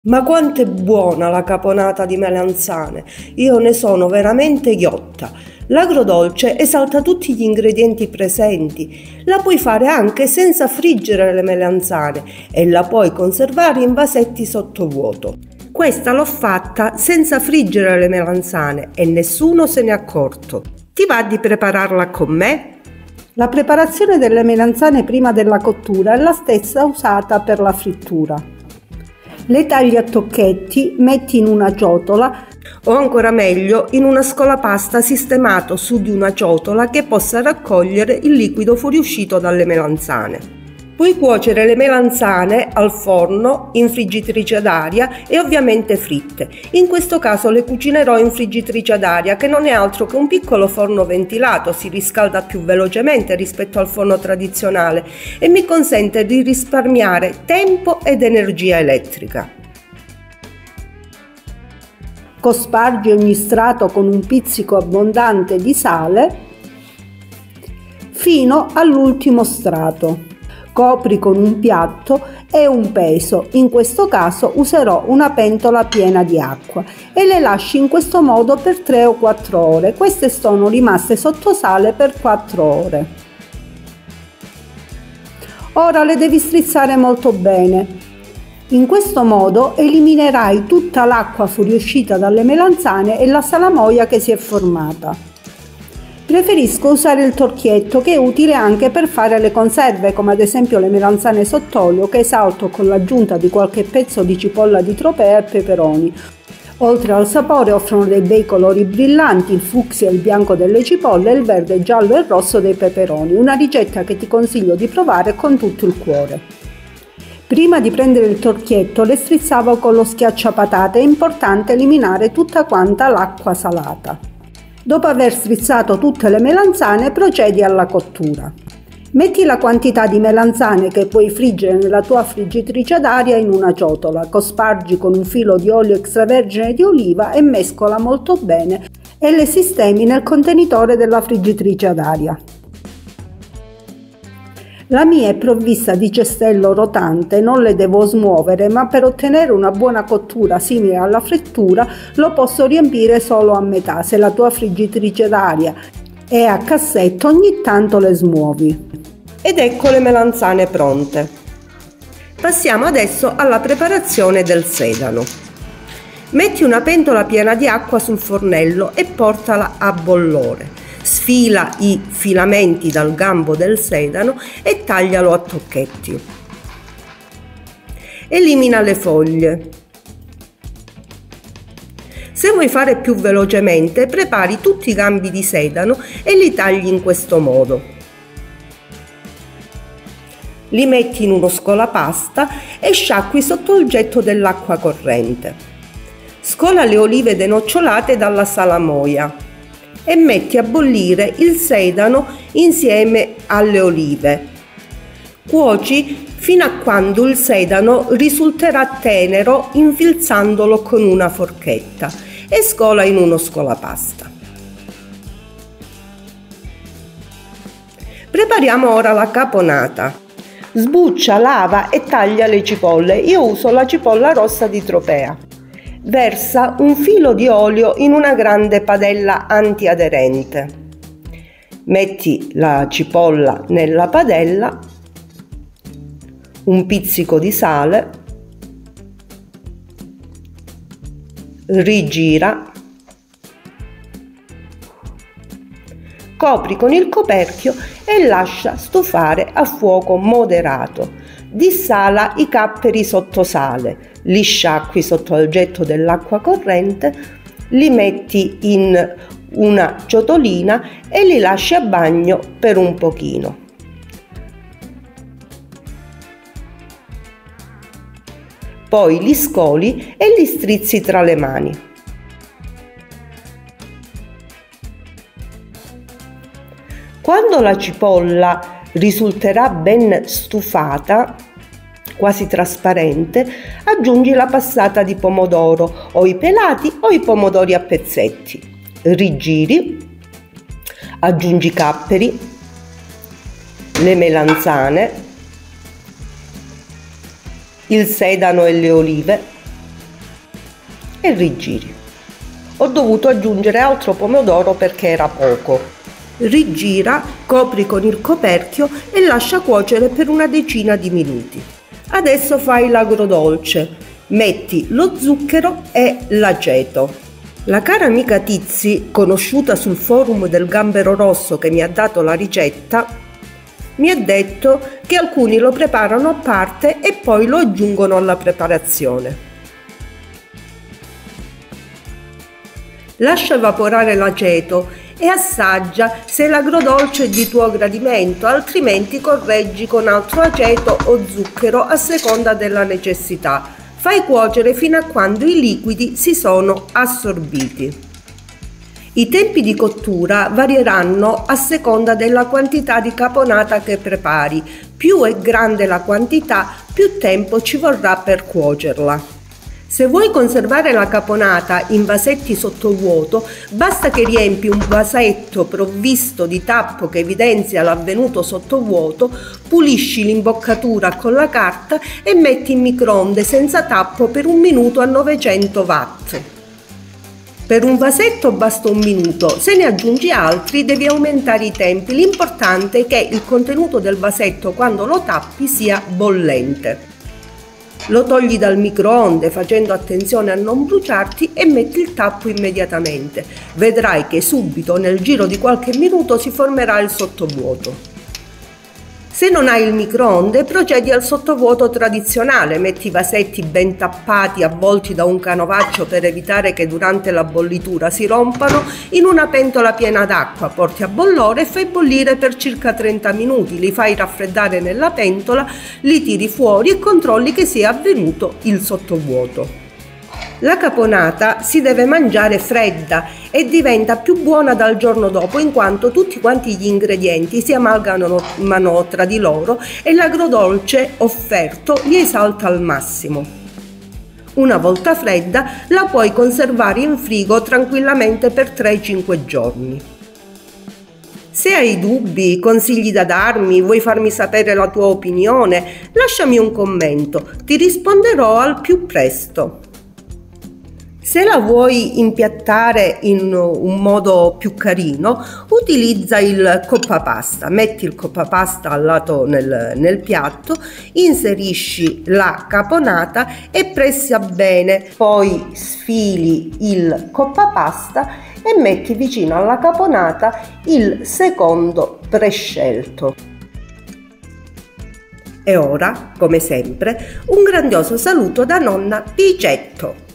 Ma quanto è buona la caponata di melanzane! Io ne sono veramente ghiotta. L'agrodolce esalta tutti gli ingredienti presenti. La puoi fare anche senza friggere le melanzane e la puoi conservare in vasetti sottovuoto. Questa l'ho fatta senza friggere le melanzane e nessuno se n'è accorto. Ti va di prepararla con me? La preparazione delle melanzane prima della cottura è la stessa usata per la frittura. Le tagli a tocchetti, metti in una ciotola o ancora meglio in una scolapasta sistemato su di una ciotola che possa raccogliere il liquido fuoriuscito dalle melanzane. Puoi cuocere le melanzane al forno, in friggitrice ad aria e ovviamente fritte. In questo caso le cucinerò in friggitrice ad aria, che non è altro che un piccolo forno ventilato, si riscalda più velocemente rispetto al forno tradizionale e mi consente di risparmiare tempo ed energia elettrica. Cospargi ogni strato con un pizzico abbondante di sale fino all'ultimo strato. Copri con un piatto e un peso, in questo caso userò una pentola piena di acqua e le lasci in questo modo per 3 o 4 ore. Queste sono rimaste sotto sale per 4 ore. Ora le devi strizzare molto bene. In questo modo eliminerai tutta l'acqua fuoriuscita dalle melanzane e la salamoia che si è formata. Preferisco usare il torchietto, che è utile anche per fare le conserve, come ad esempio le melanzane sott'olio, che esalto con l'aggiunta di qualche pezzo di cipolla di tropea e peperoni. Oltre al sapore offrono dei bei colori brillanti, il fucsia e il bianco delle cipolle e il verde, giallo e rosso dei peperoni, una ricetta che ti consiglio di provare con tutto il cuore. Prima di prendere il torchietto le strizzavo con lo schiacciapatate, è importante eliminare tutta quanta l'acqua salata. Dopo aver strizzato tutte le melanzane procedi alla cottura. Metti la quantità di melanzane che puoi friggere nella tua friggitrice ad aria in una ciotola, cospargi con un filo di olio extravergine di oliva e mescola molto bene e le sistemi nel contenitore della friggitrice ad aria. La mia è provvista di cestello rotante, non le devo smuovere, ma per ottenere una buona cottura simile alla frittura lo posso riempire solo a metà. Se la tua friggitrice d'aria è a cassetto, ogni tanto le smuovi. Ed ecco le melanzane pronte. Passiamo adesso alla preparazione del sedano. Metti una pentola piena di acqua sul fornello e portala a bollore. Sfila i filamenti dal gambo del sedano e taglialo a tocchetti. Elimina le foglie. Se vuoi fare più velocemente, prepari tutti i gambi di sedano e li tagli in questo modo. Li metti in uno scolapasta e sciacqui sotto il getto dell'acqua corrente. Scola le olive denocciolate dalla salamoia e metti a bollire il sedano insieme alle olive. Cuoci fino a quando il sedano risulterà tenero infilzandolo con una forchetta e scola in uno scolapasta. Prepariamo ora la caponata. Sbuccia, lava e taglia le cipolle. Io uso la cipolla rossa di Tropea. Versa un filo di olio in una grande padella antiaderente. Metti la cipolla nella padella, un pizzico di sale, rigira, copri con il coperchio e lascia stufare a fuoco moderato. Dissala i capperi sotto sale, li sciacqui sotto il getto dell'acqua corrente, li metti in una ciotolina e li lasci a bagno per un pochino. Poi li scoli e li strizzi tra le mani. Quando la cipolla risulterà ben stufata, quasi trasparente, aggiungi la passata di pomodoro o i pelati o i pomodori a pezzetti. Rigiri, aggiungi i capperi, le melanzane, il sedano e le olive, e rigiri. Ho dovuto aggiungere altro pomodoro perché era poco. Rigira, copri con il coperchio e lascia cuocere per una decina di minuti. Adesso fai l'agrodolce. Metti lo zucchero e l'aceto. La cara amica Tizzi, conosciuta sul forum del Gambero Rosso che mi ha dato la ricetta, mi ha detto che alcuni lo preparano a parte e poi lo aggiungono alla preparazione. Lascia evaporare l'aceto e assaggia se l'agrodolce è di tuo gradimento, altrimenti correggi con altro aceto o zucchero a seconda della necessità. Fai cuocere fino a quando i liquidi si sono assorbiti. I tempi di cottura varieranno a seconda della quantità di caponata che prepari. Più è grande la quantità, più tempo ci vorrà per cuocerla. Se vuoi conservare la caponata in vasetti sottovuoto, basta che riempi un vasetto provvisto di tappo che evidenzia l'avvenuto sottovuoto, pulisci l'imboccatura con la carta e metti in microonde senza tappo per 1 minuto a 900 watt. Per un vasetto basta 1 minuto, se ne aggiungi altri devi aumentare i tempi, l'importante è che il contenuto del vasetto quando lo tappi sia bollente. Lo togli dal microonde facendo attenzione a non bruciarti e metti il tappo immediatamente. Vedrai che subito nel giro di qualche minuto si formerà il sottovuoto. Se non hai il microonde procedi al sottovuoto tradizionale, metti i vasetti ben tappati avvolti da un canovaccio per evitare che durante la bollitura si rompano in una pentola piena d'acqua, porti a bollore e fai bollire per circa 30 minuti, li fai raffreddare nella pentola, li tiri fuori e controlli che sia avvenuto il sottovuoto. La caponata si deve mangiare fredda e diventa più buona dal giorno dopo in quanto tutti quanti gli ingredienti si amalgamano tra di loro e l'agrodolce offerto li esalta al massimo. Una volta fredda la puoi conservare in frigo tranquillamente per 3-5 giorni. Se hai dubbi, consigli da darmi, vuoi farmi sapere la tua opinione, lasciami un commento, ti risponderò al più presto. Se la vuoi impiattare in un modo più carino, utilizza il coppapasta. Metti il coppapasta al lato nel piatto, inserisci la caponata e pressa bene, poi sfili il coppapasta e metti vicino alla caponata il secondo prescelto. E ora, come sempre, un grandioso saluto da nonna Picetto.